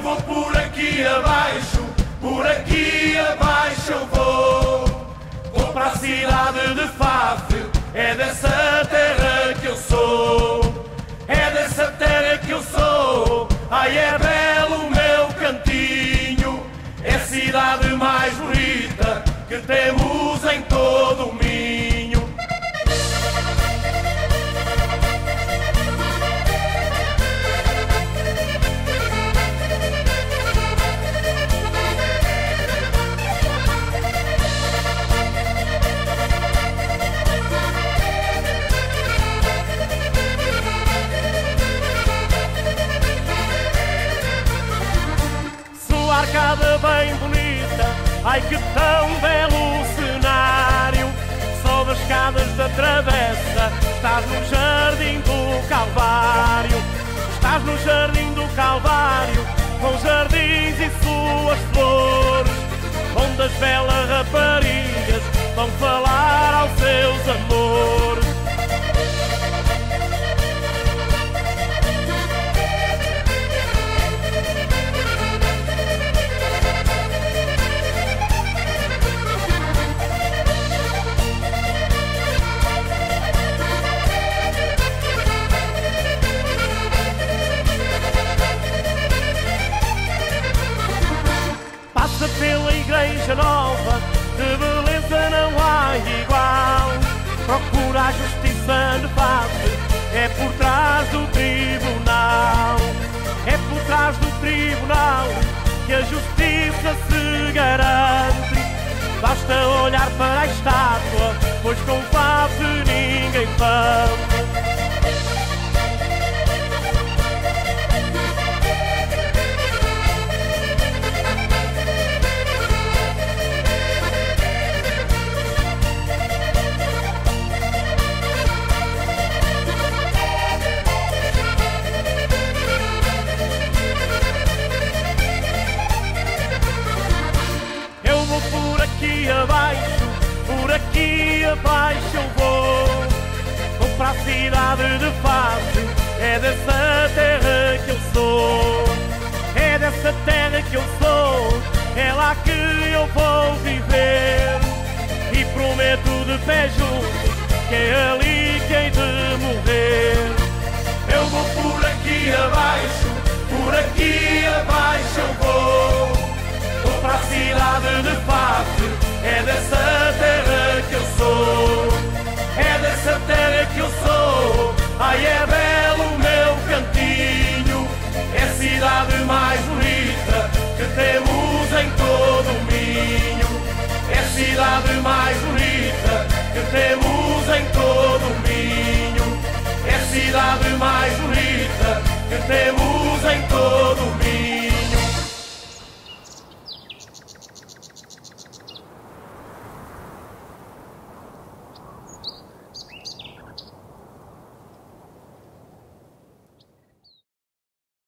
vou por aqui abaixo eu vou para a cidade de Faf, é dessa terra que eu sou, é dessa terra que eu sou. Ai, é belo o meu cantinho, é a cidade mais bonita que temos em todo o Minho. Arcada bem bonita, ai que tão belo cenário. Sobe as escadas da travessa, estás no jardim do Calvário. Estás no jardim do Calvário, com jardins e suas flores, onde as belas raparigas vão falar aos seus amores. Passa pela igreja nova, de beleza não há igual. Procura a justiça de Faf, é por trás do tribunal. É por trás do tribunal que a justiça se garante. Basta olhar para a estátua, pois com Faf ninguém fama. Por aqui abaixo eu vou para a cidade de Faf, é dessa terra que eu sou, é dessa terra que eu sou, é lá que eu vou viver. E prometo de pé junto que é ali que hei de morrer. Eu vou por aqui abaixo eu vou para a cidade de Faf, é dessa terra que eu sou, é dessa terra que eu sou. Ai, é belo o meu cantinho, é a cidade mais bonita que temos em todo o Minho, é a cidade mais bonita que temos em todo o Minho, é a cidade